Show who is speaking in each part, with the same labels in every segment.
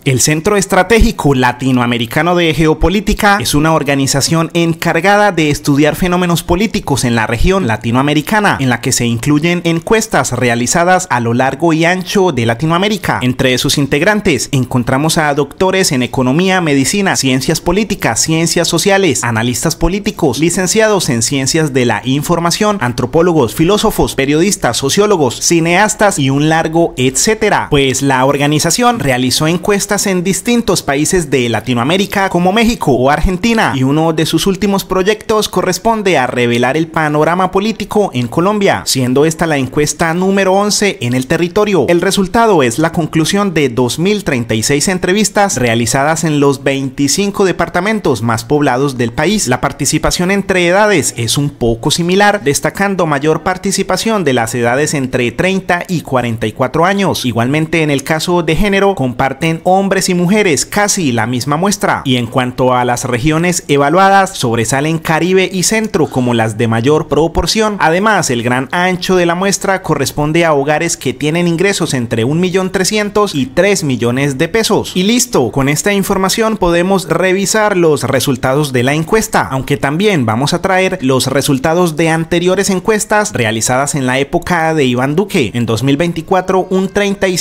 Speaker 1: El Centro Estratégico Latinoamericano de Geopolítica es una organización encargada de estudiar fenómenos políticos en la región latinoamericana, en la que se incluyen encuestas realizadas a lo largo y ancho de Latinoamérica. Entre sus integrantes encontramos a doctores en economía, medicina, ciencias políticas, ciencias sociales, analistas políticos, licenciados en ciencias de la información, antropólogos, filósofos, periodistas, sociólogos, cineastas y un largo etcétera. Pues la organización realizó encuestas en distintos países de Latinoamérica como México o Argentina, y uno de sus últimos proyectos corresponde a revelar el panorama político en Colombia, siendo esta la encuesta número 11 en el territorio. El resultado es la conclusión de 2036 entrevistas realizadas en los 25 departamentos más poblados del país. La participación entre edades es un poco similar, destacando mayor participación de las edades entre 30 y 44 años. Igualmente, en el caso de género, comparten hombres y mujeres casi la misma muestra. Y en cuanto a las regiones evaluadas, sobresalen Caribe y Centro como las de mayor proporción. Además, el gran ancho de la muestra corresponde a hogares que tienen ingresos entre 1.300.000 y 3 millones de pesos. Y listo, con esta información podemos revisar los resultados de la encuesta, aunque también vamos a traer los resultados de anteriores encuestas realizadas en la época de Iván Duque. En 2024, un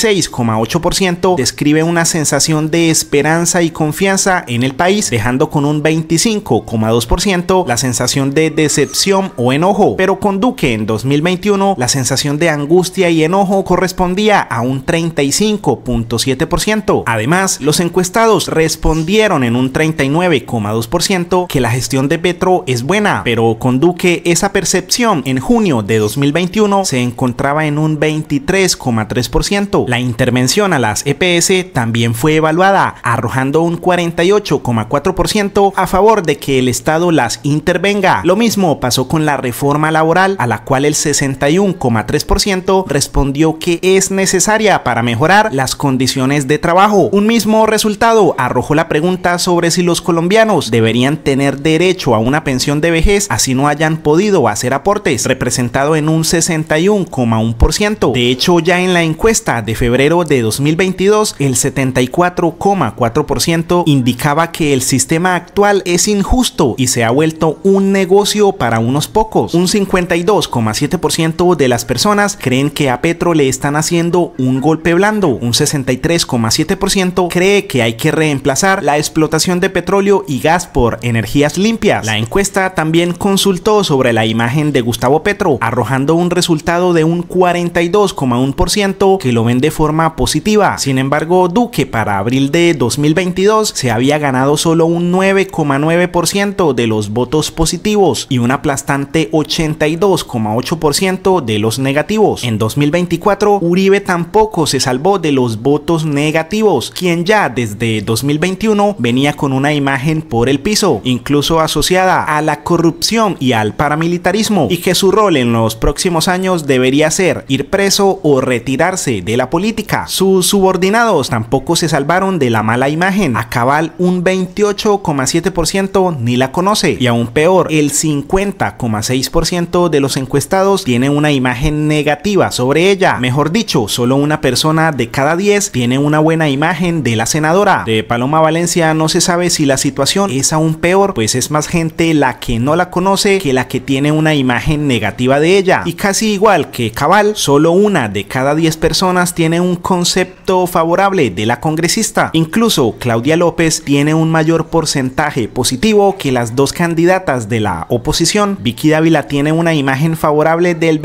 Speaker 1: 36,8% describe una sensación de esperanza y confianza en el país, dejando con un 25,2% la sensación de decepción o enojo. Pero con Duque en 2021, la sensación de angustia y enojo correspondía a un 35,7%. Además, los encuestados respondieron en un 39,2% que la gestión de Petro es buena, pero con Duque esa percepción en junio de 2021 se encontraba en un 23,3%. La intervención a las EPS también fue evaluada, arrojando un 48,4% a favor de que el Estado las intervenga. Lo mismo pasó con la reforma laboral, a la cual el 61,3% respondió que es necesaria para mejorar las condiciones de trabajo. Un mismo resultado arrojó la pregunta sobre si los colombianos deberían tener derecho a una pensión de vejez así no hayan podido hacer aportes, representado en un 61,1%. De hecho, ya en la encuesta de febrero de 2022, el 74,4% indicaba que el sistema actual es injusto y se ha vuelto un negocio para unos pocos. Un 52,7% de las personas creen que a Petro le están haciendo un golpe blando. Un 63,7% cree que hay que reemplazar la explotación de petróleo y gas por energías limpias. La encuesta también consultó sobre la imagen de Gustavo Petro, arrojando un resultado de un 42,1% que lo ven de forma positiva. Sin embargo, Duque para abril de 2022 se había ganado solo un 9,9% de los votos positivos y un aplastante 82,8% de los negativos. En 2024, Uribe tampoco se salvó de los votos negativos, quien ya desde 2021 venía con una imagen por el piso, incluso asociada a la corrupción y al paramilitarismo, y que su rol en los próximos años debería ser ir preso o retirarse de la política. Sus subordinados tampoco se salvaron de la mala imagen. A cabal, un 28,7% ni la conoce, y aún peor, el 50,6% de los encuestados tiene una imagen negativa sobre ella. Mejor dicho, solo una persona de cada 10 tiene una buena imagen de la senadora. De Paloma Valencia no se sabe si la situación es aún peor, pues es más gente la que no la conoce que la que tiene una imagen negativa de ella. Y casi igual que cabal, solo una de cada 10 personas tiene un concepto favorable de la congresista. Incluso Claudia López tiene un mayor porcentaje positivo que las dos candidatas de la oposición. Vicky Dávila tiene una imagen favorable del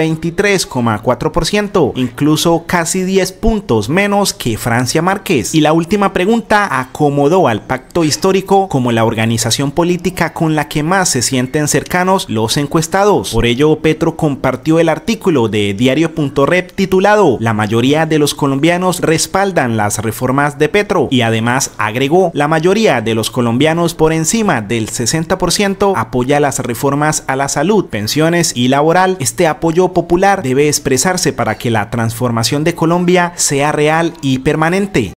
Speaker 1: 23,4%, incluso casi 10 puntos menos que Francia Márquez. Y la última pregunta acomodó al pacto histórico como la organización política con la que más se sienten cercanos los encuestados. Por ello, Petro compartió el artículo de diario.rep titulado "La mayoría de los colombianos respaldan las reformas de Petro", y además agregó: "La mayoría de los colombianos, por encima del 60%, apoya las reformas a la salud, pensiones y laboral. Este apoyo popular debe expresarse para que la transformación de Colombia sea real y permanente".